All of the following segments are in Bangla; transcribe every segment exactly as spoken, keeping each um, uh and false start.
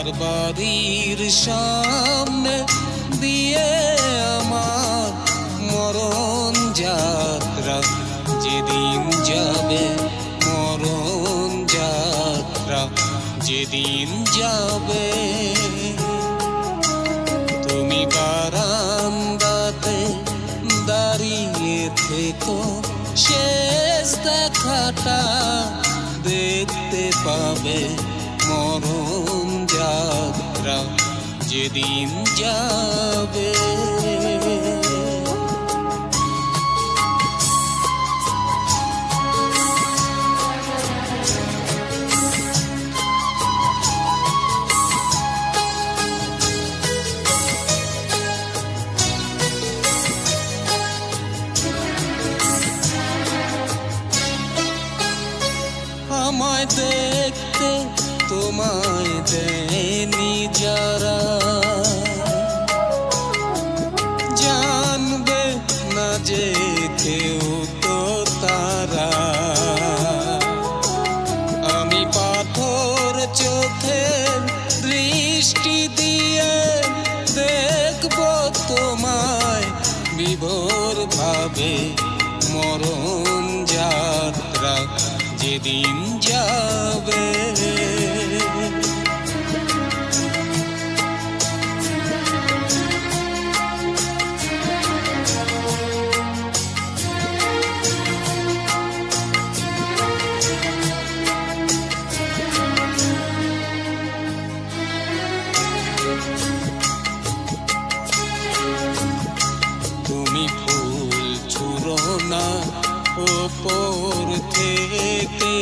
তোমার বাড়ির সামনে দিয়ে আমার মরণ যাত্রা যেদিন যাবে, মরণ যাত্রা যেদিন যাবে। তুমি বারান্দাতে দাঁড়িয়ে থেকো, শেষ দেখাটা দেখতে পাবে, মরণ যাত্রা যেদিন যাবে। আমায় দেখতে তোমায় দেয়নি যারা, জানবে না যে কেউ তো তারা। আমি পাথর চোখে দৃষ্টি দিয়ে দেখব তোমায় বিভোর ভাবে, মরণ যাত্রা যেদিন যাবে। তুমি ফুল ছুঁড়ো না ওপর থেকে,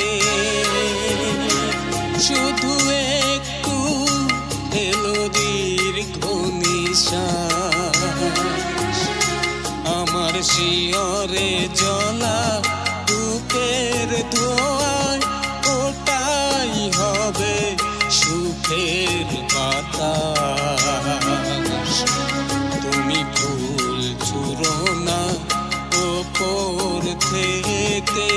শুধু একটু এলো দীর্ঘ নিশ্বাস। আমার শিয়রে জ্বলা বুকের ধোঁয়ায় ওটাই হবে সুখের বাতাস। তুমি ফুল ছুঁড়ো না ওপর থেকে,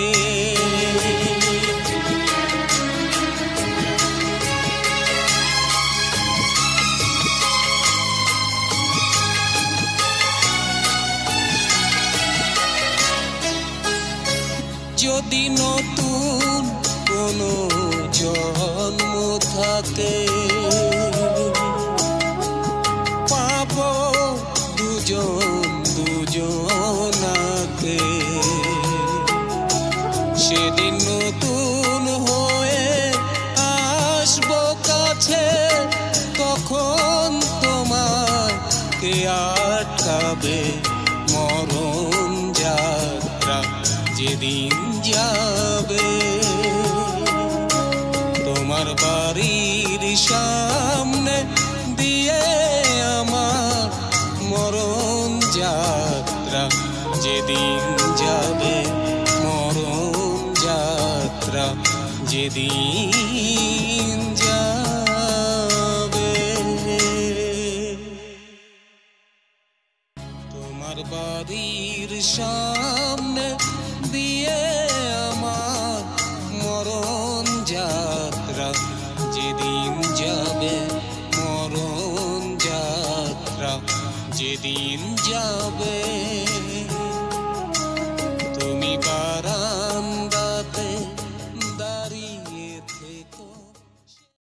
যদি নতুন কোনো জন্ম থাকে, পাবো দুজন দুজনাকে। সেদিন নতুন হয়ে আসবো কাছে, তখন তোমায় কে আটকাবে, মরণ যাত্রা যেদিন যাবে। তোমার বাড়ির সামনে দিয়ে আমার মরণ যাত্রা যেদিন যাবে, মরণ যাত্রা যেদিন যাবে। তোমার বাড়ির সামনে দিয়ে আমার মরণ যাত্রা যেদিন যাবে, মরণ যাত্রা যেদিন যাবে। তুমি বা